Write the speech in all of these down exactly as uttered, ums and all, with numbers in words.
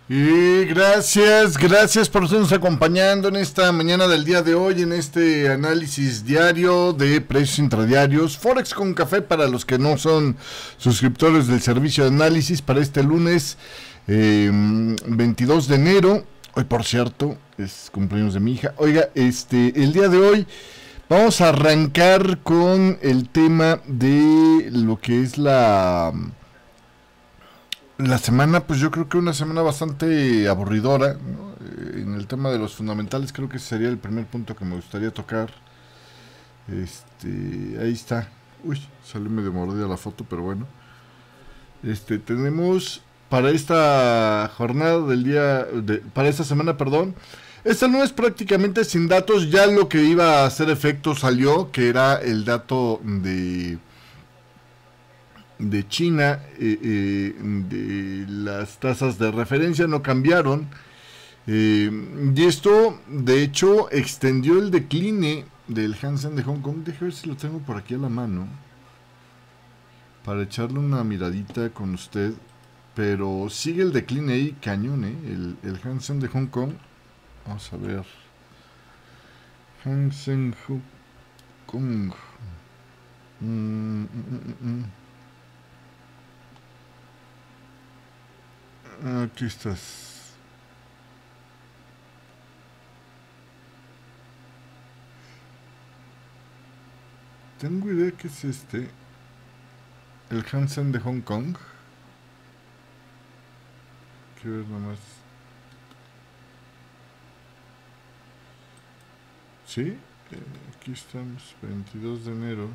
Y gracias, gracias por estarnos acompañando en esta mañana del día de hoy, en este análisis diario de precios intradiarios. Forex con café para los que no son suscriptores del servicio de análisis para este lunes eh, veintidós de enero. Hoy, por cierto, es cumpleaños de mi hija. Oiga, este, el día de hoy vamos a arrancar con el tema de lo que es la... La semana, pues yo creo que una semana bastante aburridora, ¿no? Eh, En el tema de los fundamentales creo que ese sería el primer punto que me gustaría tocar. Este, ahí está. Uy, salió medio mordida la foto, pero bueno. Este, tenemos para esta jornada del día, de, para esta semana, perdón. Esta no es prácticamente sin datos, ya lo que iba a hacer efecto salió, que era el dato de... de China, eh, eh, de las tasas de referencia no cambiaron, eh, y esto de hecho extendió el decline del Hansen de Hong Kong. Déjame ver si lo tengo por aquí a la mano para echarle una miradita con usted, pero sigue el decline ahí cañón, eh, el, el Hansen de Hong Kong. Vamos a ver, Hansen Hong Kong. mm, mm, mm, mm. Aquí estás. Tengo idea que es este. El Hansen de Hong Kong. Quiero ver nomás. Sí, eh, aquí estamos, veintidós de enero.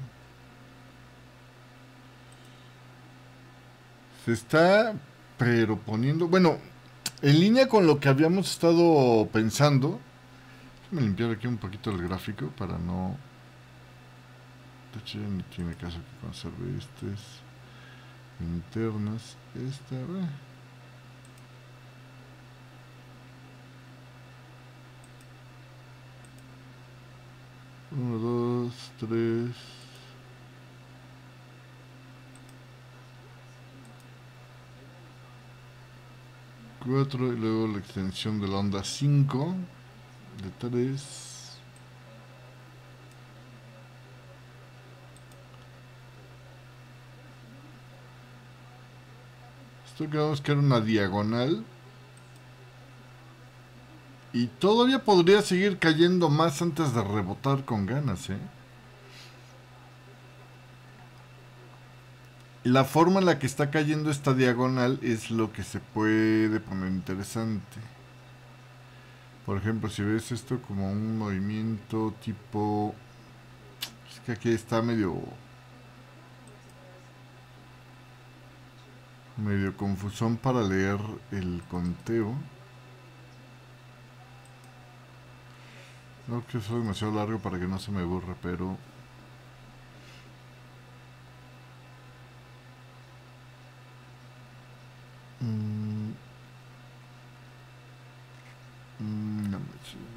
Se está, pero poniendo, bueno, en línea con lo que habíamos estado pensando. Déjame limpiar aquí un poquito el gráfico para no... De hecho, ya ni tiene caso que conserve estas internas. Esta, eh. Uno, dos, tres. Cuatro y luego la extensión de la onda cinco. De tres. Esto quedamos que era una diagonal. Y todavía podría seguir cayendo más antes de rebotar con ganas, ¿eh? La forma en la que está cayendo esta diagonal es lo que se puede poner interesante. Por ejemplo, si ves esto como un movimiento tipo... Es que aquí está medio... medio confusón para leer el conteo. No, que eso es demasiado largo para que no se me borre, pero... Mmm... Mm, no me...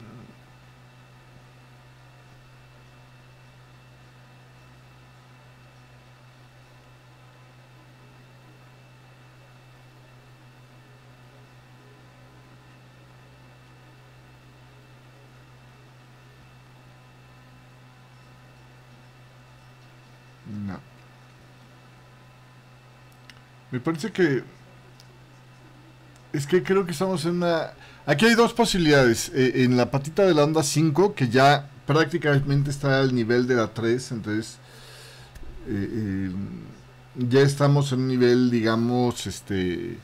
No. Me parece que... Es que creo que estamos en una... Aquí hay dos posibilidades. Eh, en la patita de la onda cinco, que ya prácticamente está al nivel de la tres, entonces... Eh, eh, ya estamos en un nivel, digamos, este...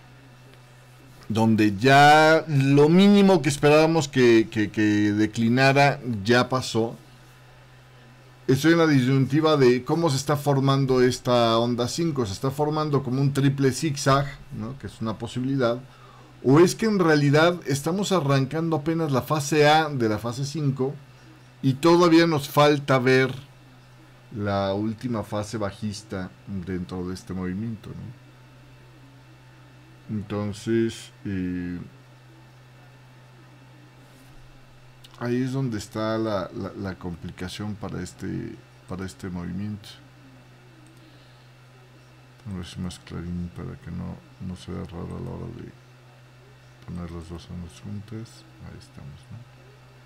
donde ya lo mínimo que esperábamos que, que, que declinara ya pasó. Estoy en la disyuntiva de cómo se está formando esta onda cinco. Se está formando como un triple zigzag, ¿no? Que es una posibilidad. O es que en realidad estamos arrancando apenas la fase A de la fase cinco y todavía nos falta ver la última fase bajista dentro de este movimiento, ¿no? Entonces, eh, ahí es donde está la, la, la complicación para este, para este movimiento. A ver si más clarín para que no, no se vea raro a la hora de... las dos ondas juntas. Ahí estamos, ¿no?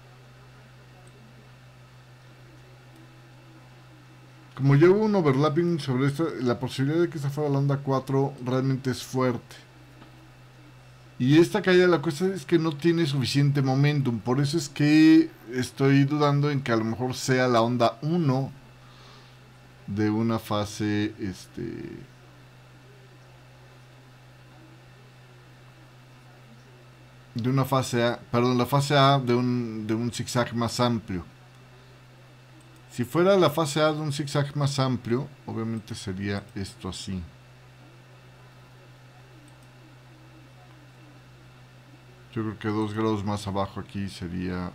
Como ya hubo un overlapping sobre esto, la posibilidad de que esta fuera la onda cuatro realmente es fuerte. Y esta caída, la cosa es que no tiene suficiente momentum. Por eso es que estoy dudando en que a lo mejor sea la onda uno de una fase, este... de una fase A, perdón, la fase A de un, de un zigzag más amplio. Si fuera la fase A de un zigzag más amplio, obviamente sería esto así. Yo creo que dos grados más abajo aquí sería...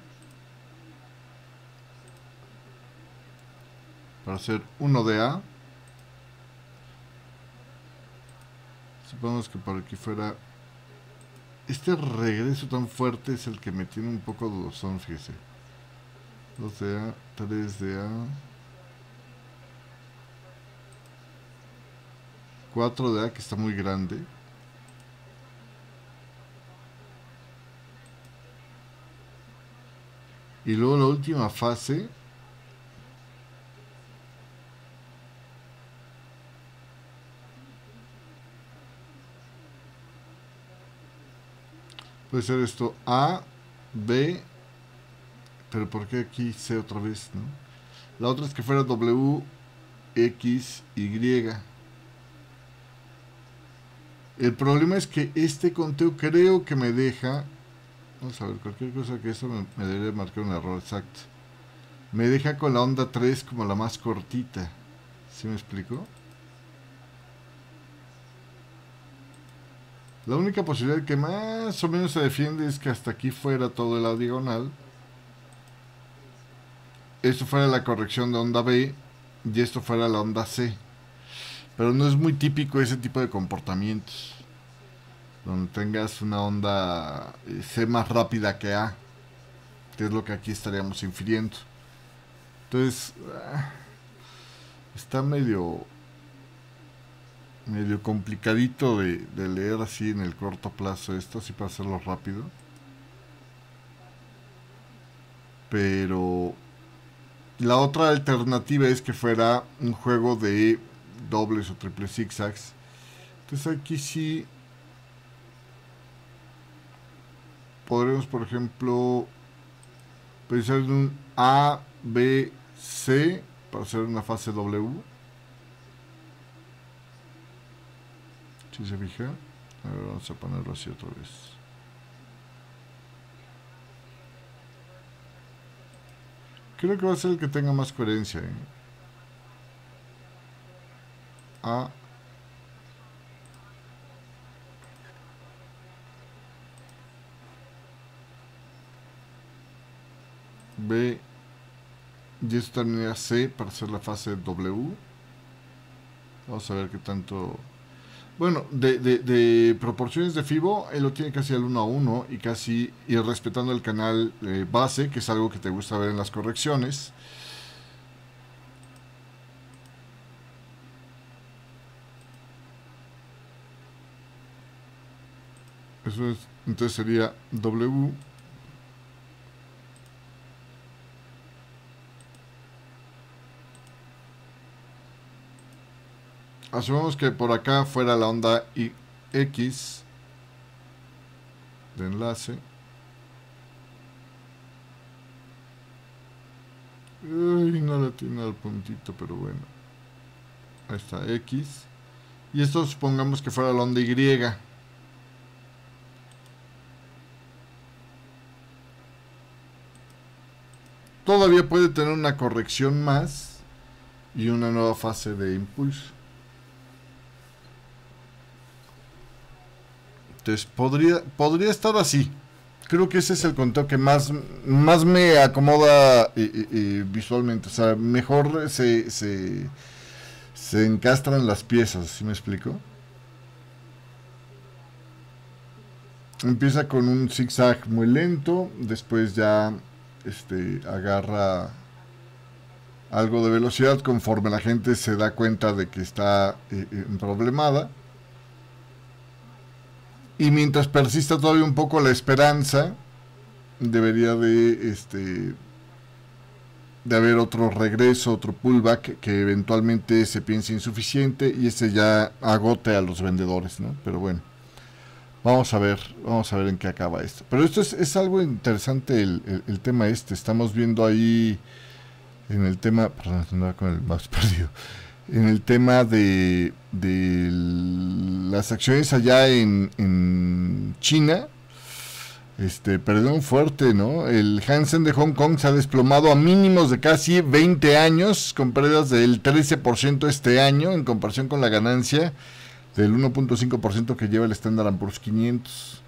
para hacer uno de A. Supongamos que por aquí fuera... Este regreso tan fuerte es el que me tiene un poco dudosón, fíjese. dos de A, tres de A, cuatro de A, que está muy grande. Y luego la última fase. Puede ser esto A, B, pero ¿por qué aquí C otra vez, no? La otra es que fuera W, X, Y. El problema es que este conteo creo que me deja... Vamos a ver, cualquier cosa que eso me, me debería marcar un error exacto. Me deja con la onda tres como la más cortita. ¿Sí me explico? La única posibilidad que más o menos se defiende es que hasta aquí fuera todo la diagonal. Esto fuera la corrección de onda B y esto fuera la onda C. Pero no es muy típico ese tipo de comportamientos, donde tengas una onda C más rápida que A, que es lo que aquí estaríamos infiriendo. Entonces, está medio medio complicadito de, de leer así en el corto plazo esto, así para hacerlo rápido. Pero la otra alternativa es que fuera un juego de dobles o triples zigzags. Entonces aquí sí podremos, por ejemplo, pensar en un A, B, C para hacer una fase W. Si se fija, a ver, vamos a ponerlo así otra vez. Creo que va a ser el que tenga más coherencia, ¿eh? A, B, y esto terminaría C para hacer la fase W. Vamos a ver qué tanto... Bueno, de, de, de proporciones de FIBO, él lo tiene casi al uno a uno y casi ir respetando el canal eh, base, que es algo que te gusta ver en las correcciones. Eso es, entonces sería W. Asumamos que por acá fuera la onda X de enlace. Uy, no le tiene al puntito, pero bueno. Ahí está, X. Y esto supongamos que fuera la onda Y. Todavía puede tener una corrección más y una nueva fase de impulso. Entonces podría, podría estar así. Creo que ese es el conteo que más, más me acomoda eh, eh, eh, visualmente. O sea, mejor se, se, se encastran las piezas, ¿sí me explico? Empieza con un zigzag muy lento, después ya este, agarra algo de velocidad conforme la gente se da cuenta de que está eh, eh, problemada. Y mientras persista todavía un poco la esperanza, debería de este de haber otro regreso, otro pullback que eventualmente se piense insuficiente y ese ya agote a los vendedores, ¿no? Pero bueno, vamos a ver, vamos a ver en qué acaba esto. Pero esto es, es algo interesante el, el, el tema este. Estamos viendo ahí en el tema, perdón, andaba con el mouse perdido. En el tema de, de las acciones allá en, en China, este, perdón, fuerte, ¿no? El Hansen de Hong Kong se ha desplomado a mínimos de casi veinte años, con pérdidas del trece por ciento este año, en comparación con la ganancia del uno punto cinco por ciento que lleva el Standard and Poor's quinientos.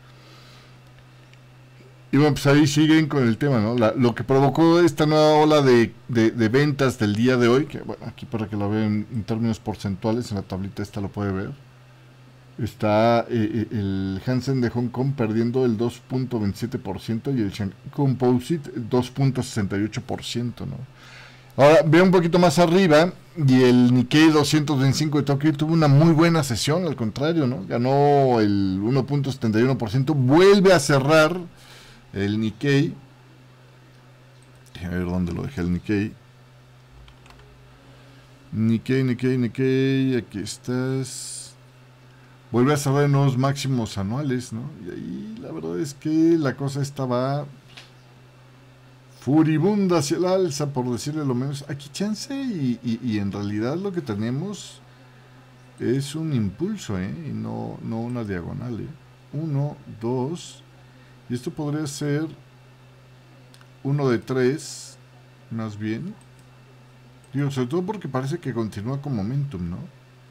Y bueno, pues ahí siguen con el tema, ¿no? La, lo que provocó esta nueva ola de, de, de ventas del día de hoy, que bueno, aquí para que lo vean en términos porcentuales, en la tablita esta lo puede ver. Está eh, el Hansen de Hong Kong perdiendo el dos punto veintisiete por ciento y el Shanghai Composite dos punto sesenta y ocho por ciento, ¿no? Ahora, ve un poquito más arriba y el Nikkei doscientos veinticinco de Tokio tuvo una muy buena sesión, al contrario, ¿no? Ganó el uno punto setenta y uno por ciento, vuelve a cerrar el Nikkei. Déjame ver dónde lo dejé el Nikkei. Nikkei, Nikkei, Nikkei, aquí estás. Vuelve a cerrar en nuevos máximos anuales, ¿no? Y ahí la verdad es que la cosa estaba furibunda hacia el alza, por decirle lo menos. Aquí chance y, y, y en realidad lo que tenemos es un impulso, ¿eh? Y no, no una diagonal, ¿eh? Uno, dos, y esto podría ser uno de tres, más bien. Digo, sobre todo porque parece que continúa con momentum, ¿no?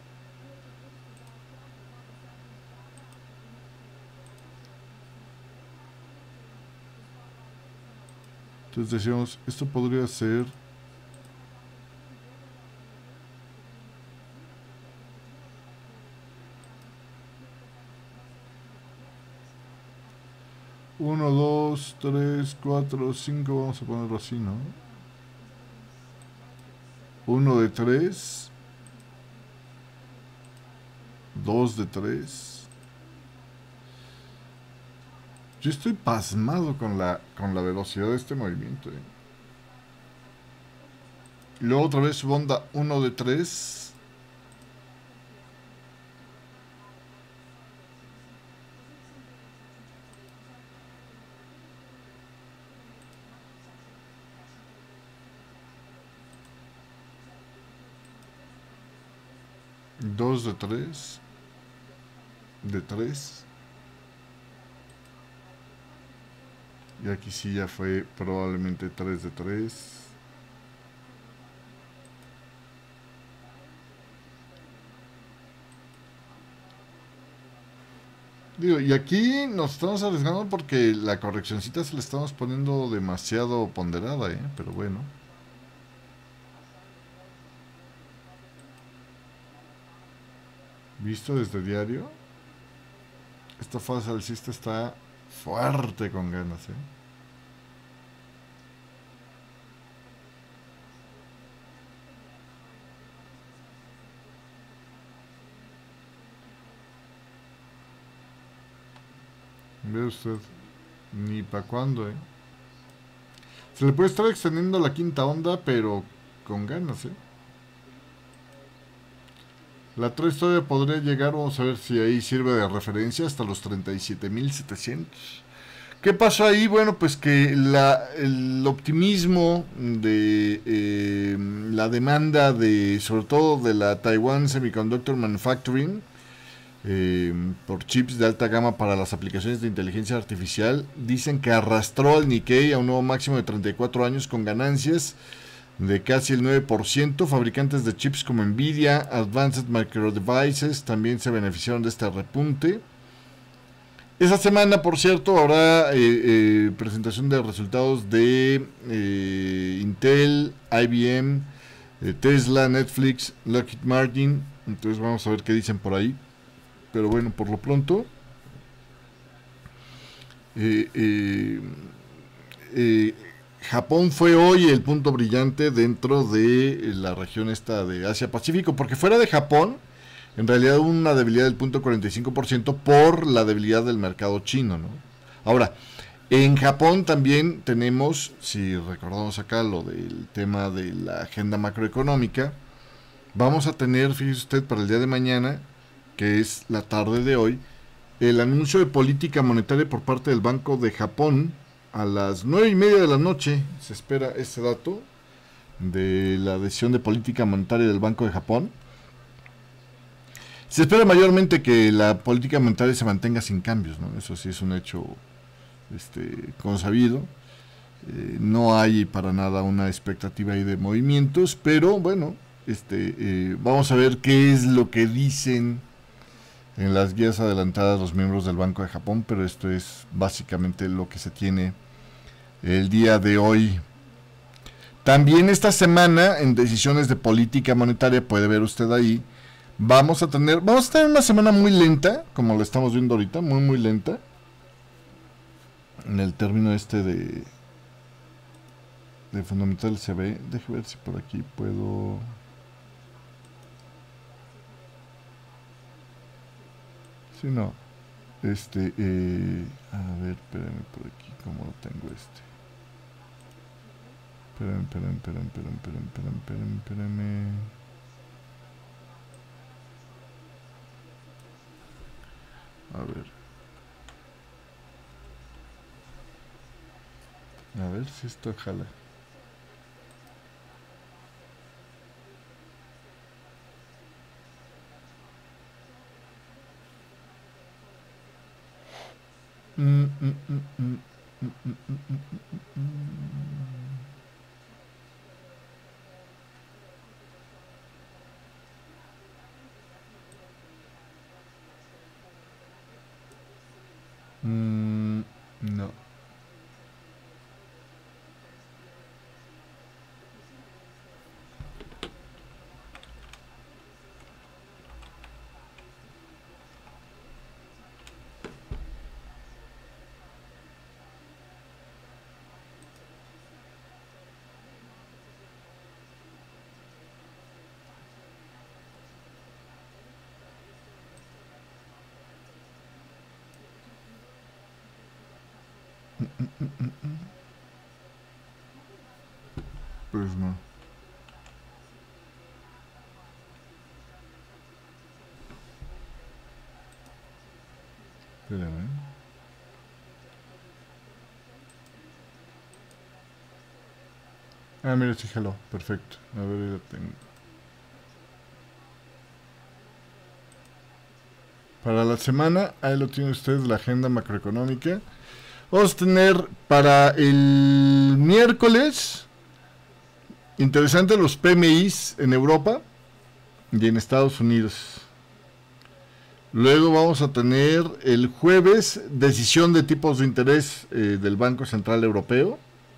Entonces decíamos, esto podría ser uno, dos, tres, cuatro, cinco, vamos a ponerlo así, ¿no? uno de tres, dos de tres. Yo estoy pasmado con la, con la velocidad de este movimiento, ¿eh? Y luego otra vez onda uno de tres. dos de tres. De tres. Y aquí sí ya fue probablemente tres de tres. Digo, y aquí nos estamos arriesgando porque la correccioncita se la estamos poniendo demasiado ponderada, ¿eh? Pero bueno. Visto desde diario, esta fase alcista está fuerte con ganas, ¿eh? Ve usted, ni para cuándo, ¿eh? Se le puede estar extendiendo la quinta onda, pero con ganas, ¿eh? La tres todavía podría llegar, vamos a ver si ahí sirve de referencia, hasta los treinta y siete mil setecientos. ¿Qué pasó ahí? Bueno, pues que la, el optimismo de eh, la demanda de, sobre todo de la Taiwan Semiconductor Manufacturing, eh, por chips de alta gama para las aplicaciones de inteligencia artificial, dicen que arrastró al Nikkei a un nuevo máximo de treinta y cuatro años con ganancias de casi el nueve por ciento. Fabricantes de chips como Nvidia, Advanced Micro Devices también se beneficiaron de este repunte. Esa semana, por cierto, habrá eh, eh, presentación de resultados de eh, Intel, I B M, eh, Tesla, Netflix, Lockheed Martin. Entonces vamos a ver qué dicen por ahí. Pero bueno, por lo pronto eh, eh, eh, Japón fue hoy el punto brillante dentro de la región esta de Asia-Pacífico, porque fuera de Japón En realidad hubo una debilidad del punto cuarenta y cinco por ciento por la debilidad del mercado chino, ¿no? Ahora, en Japón también tenemos, si recordamos acá lo del tema de la agenda macroeconómica, vamos a tener, fíjese usted, para el día de mañana, que es la tarde de hoy, el anuncio de política monetaria por parte del Banco de Japón a las nueve y media de la noche. Se espera ese dato de la decisión de política monetaria del Banco de Japón. Se espera mayormente que la política monetaria se mantenga sin cambios, ¿no? Eso sí es un hecho este, consabido. Eh, no hay para nada una expectativa ahí de movimientos, pero bueno, este, eh, vamos a ver qué es lo que dicen en las guías adelantadas los miembros del Banco de Japón, pero esto es básicamente lo que se tiene el día de hoy. También esta semana, en decisiones de política monetaria, puede ver usted ahí, vamos a tener, vamos a tener una semana muy lenta, como lo estamos viendo ahorita, muy muy lenta, en el término este de, de fundamental se ve. Déjame ver si por aquí puedo... Si no, este, eh, a ver, espérame por aquí, ¿cómo lo tengo este? Espérame, espérame, espérame, espérame, espérame, espérame, espérame, espérame. A ver. A ver si esto jala. Mm, mm, mm, mm, mm, mm, mm, mm, mm. Mm, no. Mm, mm, mm, mm, mm. Pues no. Espérame. Ah, mira, sí jaló. Perfecto. A ver, ahí la tengo. Para la semana, ahí lo tiene usted, la agenda macroeconómica. Vamos a tener para el miércoles, interesante, los P M Is en Europa y en Estados Unidos. Luego vamos a tener el jueves decisión de tipos de interés eh, del Banco Central Europeo.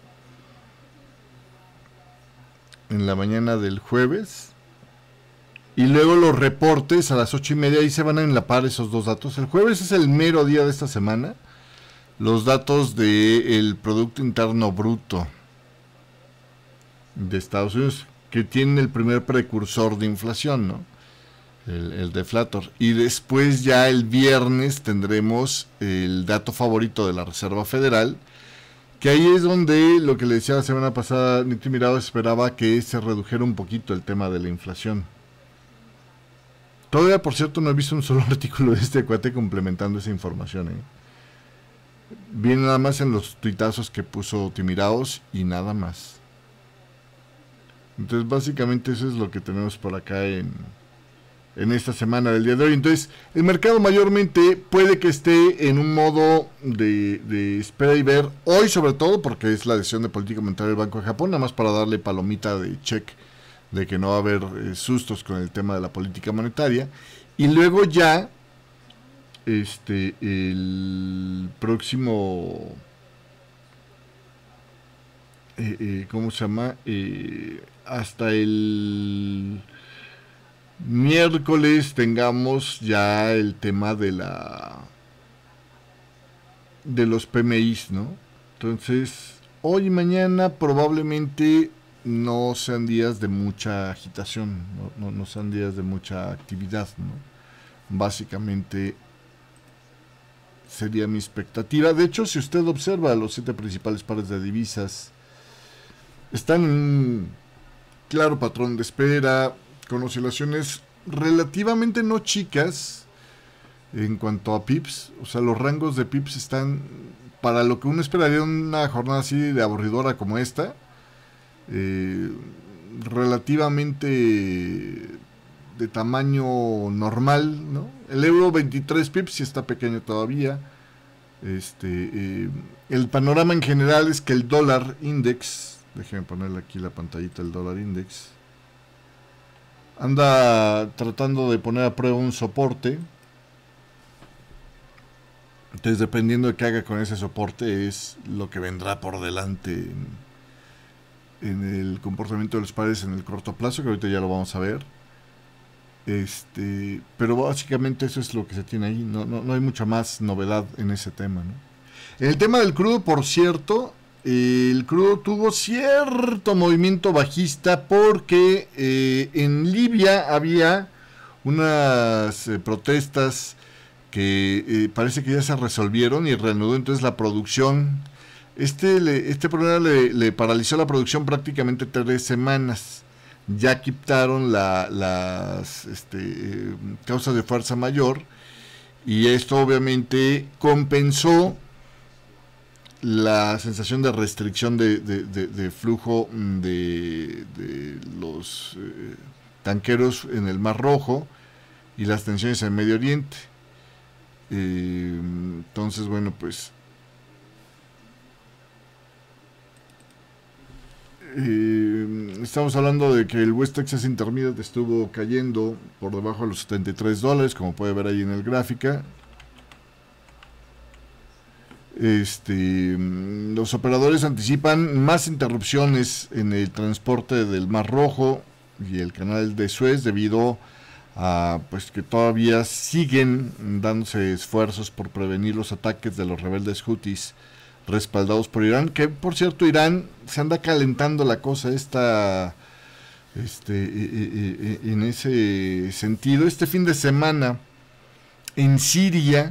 En la mañana del jueves. Y luego los reportes a las ocho y media, ahí se van a enlapar esos dos datos. El jueves es el mero día de esta semana. Los datos del Producto Interno Bruto de Estados Unidos, que tienen el primer precursor de inflación, ¿no? El, el deflator. Y después ya el viernes tendremos el dato favorito de la Reserva Federal, que ahí es donde, lo que le decía la semana pasada, Niti Mirado esperaba que se redujera un poquito el tema de la inflación. Todavía, por cierto, no he visto un solo artículo de este cuate complementando esa información, ¿eh? Viene nada más en los tuitazos que puso Timiraos y nada más. Entonces, básicamente eso es lo que tenemos por acá en, en esta semana del día de hoy. Entonces, el mercado mayormente puede que esté en un modo de, de espera y ver. Hoy, sobre todo, porque es la decisión de política monetaria del Banco de Japón, nada más para darle palomita de check de que no va a haber eh, sustos con el tema de la política monetaria. Y luego ya, este, el próximo, eh, eh, ¿cómo se llama? Eh, hasta el miércoles tengamos ya el tema de la de los P M Is, ¿no? Entonces, hoy y mañana probablemente no sean días de mucha agitación, no, no, no sean días de mucha actividad, ¿no? Básicamente sería mi expectativa. De hecho, si usted observa los siete principales pares de divisas, están en un claro patrón de espera, con oscilaciones relativamente no chicas en cuanto a pips. O sea, los rangos de pips están para lo que uno esperaría en una jornada así de aburridora como esta, eh, relativamente de tamaño normal, ¿no? El euro veintitrés pips sí está pequeño todavía. Este, eh, el panorama en general es que el dólar index, déjenme ponerle aquí la pantallita del dólar index, anda tratando de poner a prueba un soporte. Entonces, dependiendo de qué haga con ese soporte, es lo que vendrá por delante en, en el comportamiento de los pares en el corto plazo, que ahorita ya lo vamos a ver. Este, pero básicamente eso es lo que se tiene ahí. No, no, no hay mucha más novedad en ese tema, ¿no? En el tema del crudo, por cierto, eh, el crudo tuvo cierto movimiento bajista porque eh, en Libia había unas eh, protestas que eh, parece que ya se resolvieron y reanudó entonces la producción. Este, le, este problema le, le paralizó la producción prácticamente tres semanas. Ya quitaron la, las este, eh, causas de fuerza mayor, y esto obviamente compensó la sensación de restricción de, de, de, de flujo de, de los eh, tanqueros en el Mar Rojo y las tensiones en Medio Oriente. Eh, entonces, bueno, pues eh, estamos hablando de que el West Texas Intermediate estuvo cayendo por debajo de los setenta y tres dólares, como puede ver ahí en el gráfica. Este, los operadores anticipan más interrupciones en el transporte del Mar Rojo y el canal de Suez debido a pues que todavía siguen dándose esfuerzos por prevenir los ataques de los rebeldes Houthis respaldados por Irán, que por cierto Irán se anda calentando la cosa esta este eh, eh, eh, en ese sentido. Este fin de semana en Siria,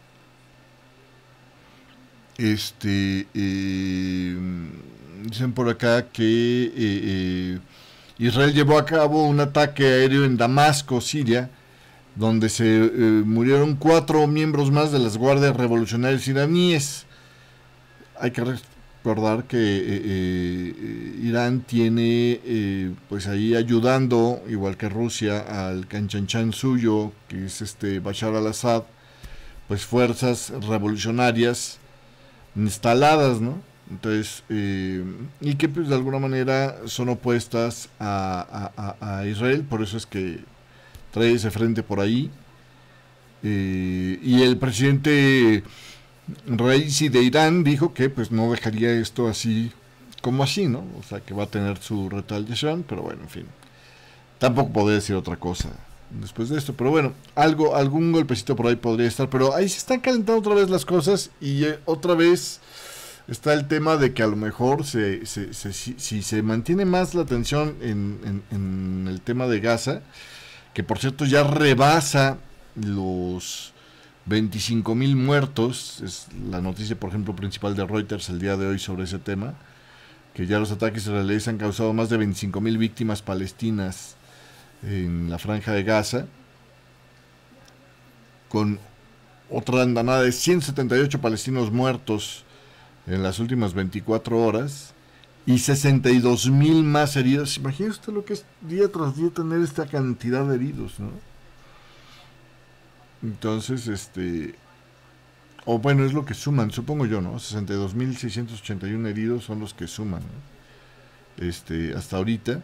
este eh, dicen por acá que eh, eh, Israel llevó a cabo un ataque aéreo en Damasco, Siria, donde se eh, murieron cuatro miembros más de las guardias revolucionarias iraníes. Hay que recordar que eh, eh, Irán tiene eh, pues ahí ayudando, igual que Rusia, al canchanchan suyo, que es este Bashar al-Assad, pues fuerzas revolucionarias instaladas, ¿no? Entonces, eh, y que pues de alguna manera son opuestas a, a, a Israel, por eso es que trae ese frente por ahí. Eh, y el presidente Raisi de Irán dijo que pues no dejaría esto así como así, ¿no? O sea, que va a tener su retaliación, pero bueno, en fin. Tampoco podría decir otra cosa después de esto, pero bueno, algo, algún golpecito por ahí podría estar, pero ahí se están calentando otra vez las cosas y eh, otra vez está el tema de que a lo mejor se, se, se, si, si se mantiene más la tensión en, en, en el tema de Gaza, que por cierto ya rebasa los veinticinco mil muertos, es la noticia por ejemplo principal de Reuters el día de hoy sobre ese tema, que ya los ataques israelíes han causado más de veinticinco mil víctimas palestinas en la franja de Gaza, con otra andanada de ciento setenta y ocho palestinos muertos en las últimas veinticuatro horas y sesenta y dos mil más heridos. Imagínese usted lo que es día tras día tener esta cantidad de heridos, ¿no? Entonces, este, o bueno, es lo que suman, supongo yo, ¿no? sesenta y dos mil seiscientos ochenta y uno heridos son los que suman, ¿no? Este, hasta ahorita.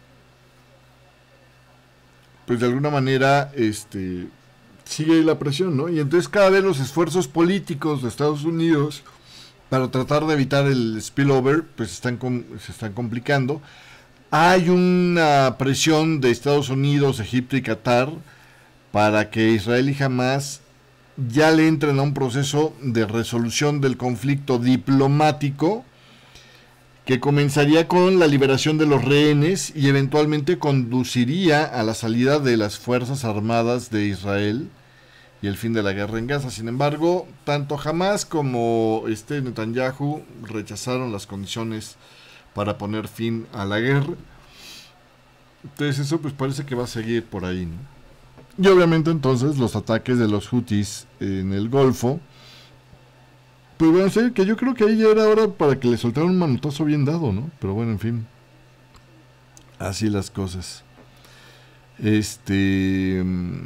Pues de alguna manera, este, sigue la presión, ¿no? Y entonces cada vez los esfuerzos políticos de Estados Unidos para tratar de evitar el spillover, pues están com- se están complicando. Hay una presión de Estados Unidos, Egipto y Qatar para que Israel y Hamas ya le entren a un proceso de resolución del conflicto diplomático que comenzaría con la liberación de los rehenes y eventualmente conduciría a la salida de las Fuerzas Armadas de Israel y el fin de la guerra en Gaza. Sin embargo, tanto Hamas como este Netanyahu rechazaron las condiciones para poner fin a la guerra. Entonces eso pues parece que va a seguir por ahí, ¿no? Y obviamente entonces los ataques de los Houthis en el Golfo, pues bueno, sé que yo creo que ahí ya era hora para que le soltaran un manotazo bien dado, ¿no? Pero bueno, en fin, así las cosas. Este...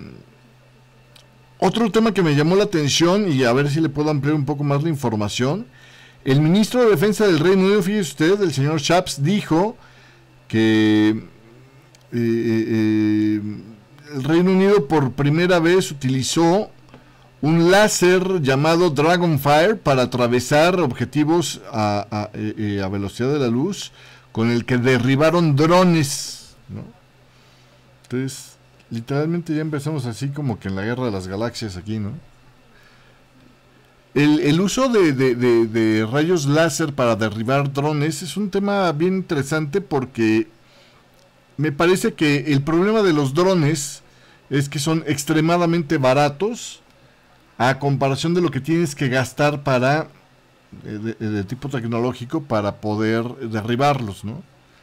Otro tema que me llamó la atención, y a ver si le puedo ampliar un poco más la información, el ministro de Defensa del Reino Unido, fíjese usted, el señor Shapps, dijo que eh, eh, el Reino Unido por primera vez utilizó un láser llamado Dragonfire para atravesar objetivos a, a, eh, a velocidad de la luz, con el que derribaron drones, ¿no? Entonces, literalmente ya empezamos así como que en la guerra de las galaxias aquí, ¿no? El, el uso de, de, de, de rayos láser para derribar drones es un tema bien interesante, porque me parece que el problema de los drones es que son extremadamente baratos a comparación de lo que tienes que gastar para de, de, de tipo tecnológico para poder derribarlos, ¿no?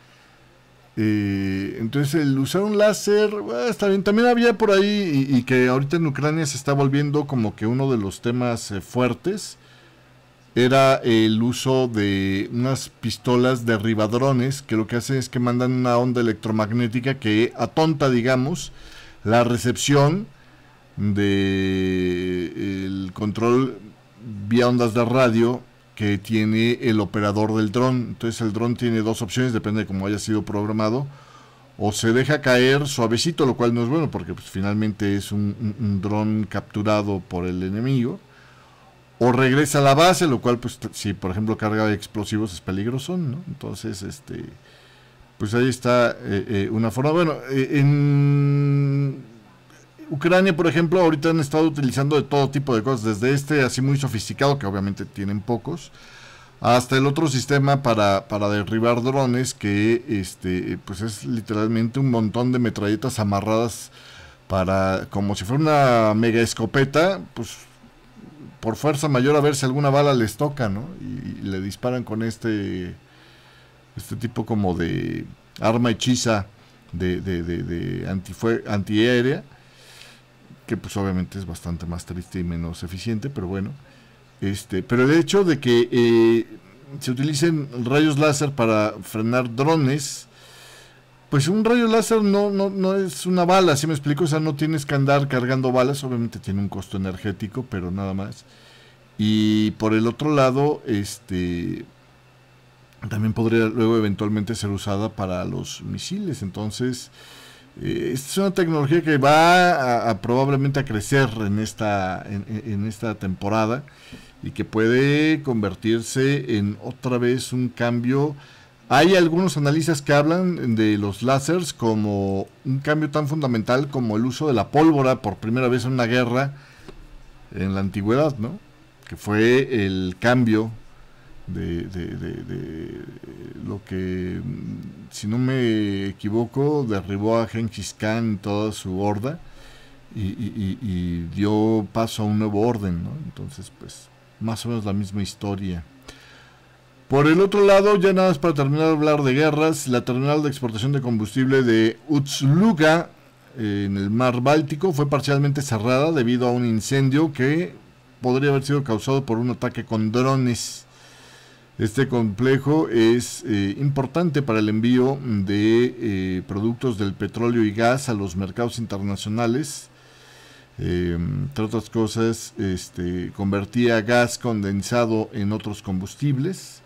Eh, entonces el usar un láser, bueno, está bien. También había por ahí, y, y que ahorita en Ucrania se está volviendo como que uno de los temas eh, fuertes, era el uso de unas pistolas derribadrones, que lo que hacen es que mandan una onda electromagnética que atonta, digamos, la recepción de el control vía ondas de radio que tiene el operador del dron. Entonces el dron tiene dos opciones, depende de cómo haya sido programado: o se deja caer suavecito, lo cual no es bueno porque pues, finalmente es un, un, un dron capturado por el enemigo, o regresa a la base, lo cual pues si por ejemplo carga de explosivos es peligroso, ¿no? Entonces este pues ahí está eh, eh, una forma. Bueno, eh, en Ucrania, por ejemplo, ahorita han estado utilizando de todo tipo de cosas, desde este así muy sofisticado, que obviamente tienen pocos, hasta el otro sistema para, para derribar drones, que este pues es literalmente un montón de metralletas amarradas para, como si fuera una mega escopeta, pues por fuerza mayor a ver si alguna bala les toca, ¿no? Y, y le disparan con este este tipo como de arma hechiza de, de, de, de antifue- antiaérea, que pues obviamente es bastante más triste y menos eficiente, pero bueno, este, pero el hecho de que eh, se utilicen rayos láser para frenar drones, pues un rayo láser no, no, no es una bala, ¿sí me explico? O sea, no tienes que andar cargando balas, obviamente tiene un costo energético, pero nada más. Y por el otro lado, este, también podría luego eventualmente ser usada para los misiles. Entonces Eh, esta es una tecnología que va a, a probablemente a crecer en esta, en, en esta temporada, y que puede convertirse en otra vez un cambio. Hay algunos analistas que hablan de los láseres como un cambio tan fundamental como el uso de la pólvora por primera vez en una guerra en la antigüedad, ¿no? Que fue el cambio De, de, de, de lo que, si no me equivoco, derribó a Genghis Khan y toda su horda, y, y, y dio paso a un nuevo orden, ¿no? Entonces pues más o menos la misma historia. Por el otro lado, ya nada más para terminar de hablar de guerras, la terminal de exportación de combustible de Ust-Luga eh, en el mar Báltico fue parcialmente cerrada debido a un incendio que podría haber sido causado por un ataque con drones. Este complejo es eh, importante para el envío de eh, productos del petróleo y gas a los mercados internacionales. Eh, entre otras cosas, este, convertía gas condensado en otros combustibles.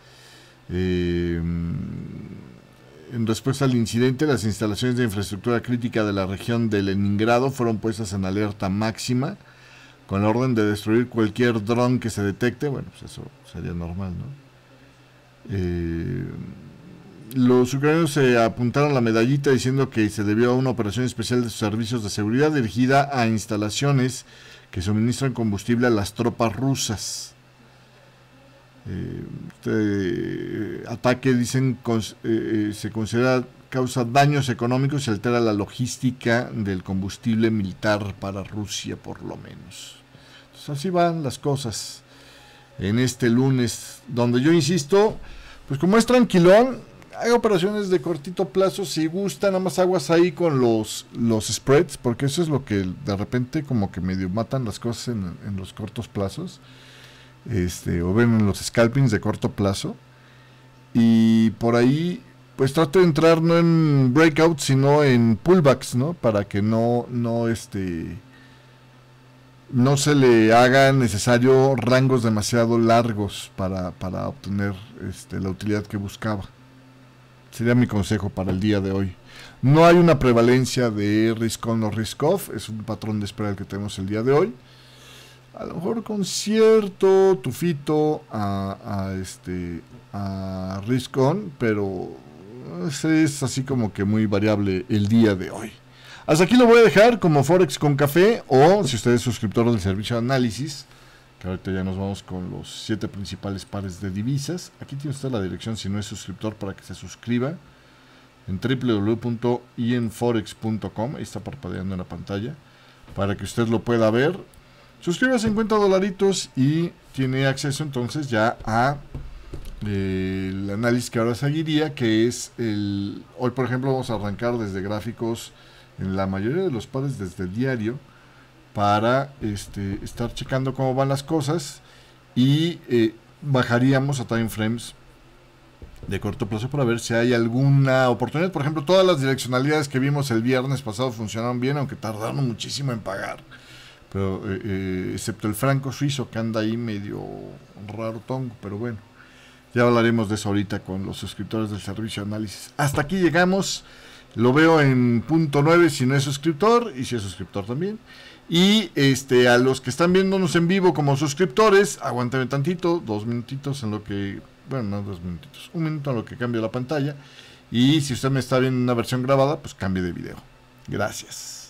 Eh, en respuesta al incidente, las instalaciones de infraestructura crítica de la región de Leningrado fueron puestas en alerta máxima, con la orden de destruir cualquier dron que se detecte. Bueno, pues eso sería normal, ¿no? Eh, los ucranianos se apuntaron la medallita diciendo que se debió a una operación especial de sus servicios de seguridad dirigida a instalaciones que suministran combustible a las tropas rusas. Eh, este ataque, dicen, cons, eh, se considera causa daños económicos y altera la logística del combustible militar para Rusia, por lo menos. Entonces, así van las cosas en este lunes, donde yo insisto, pues como es tranquilón, hay operaciones de cortito plazo. Si gusta, nada más aguas ahí con los, los spreads, porque eso es lo que de repente como que medio matan las cosas en, en los cortos plazos, este, o ven en los scalpings de corto plazo. Y por ahí, pues trato de entrar no en breakouts, sino en pullbacks, ¿no? Para que no, no, este, no se le hagan necesario rangos demasiado largos para, para obtener este, la utilidad que buscaba. Sería mi consejo para el día de hoy. No hay una prevalencia de risk on o risk off, es un patrón de espera el que tenemos el día de hoy. A lo mejor con cierto tufito a, a este a risk on, pero es así como que muy variable el día de hoy. Hasta aquí lo voy a dejar como Forex con Café, o si usted es suscriptor del servicio de análisis, que ahorita ya nos vamos con los siete principales pares de divisas. Aquí tiene usted la dirección si no es suscriptor para que se suscriba en w w w punto i n forex punto com. Ahí está parpadeando en la pantalla para que usted lo pueda ver. Suscríbase cincuenta dolaritos y tiene acceso entonces ya a eh, el análisis que ahora seguiría, que es el... Hoy por ejemplo vamos a arrancar desde gráficos en la mayoría de los pares desde el diario, para este, estar checando cómo van las cosas, y eh, bajaríamos a time frames de corto plazo para ver si hay alguna oportunidad. Por ejemplo, todas las direccionalidades que vimos el viernes pasado funcionaron bien, aunque tardaron muchísimo en pagar, pero eh, eh, excepto el franco suizo, que anda ahí medio raro tongo, pero bueno, ya hablaremos de eso ahorita con los suscriptores del servicio de análisis. Hasta aquí llegamos. Lo veo en punto nueve si no es suscriptor, y si es suscriptor también. Y este, a los que están viéndonos en vivo como suscriptores, aguántame tantito, dos minutitos en lo que, bueno, no dos minutitos, un minuto en lo que cambio la pantalla. Y si usted me está viendo en una versión grabada, pues cambie de video. Gracias.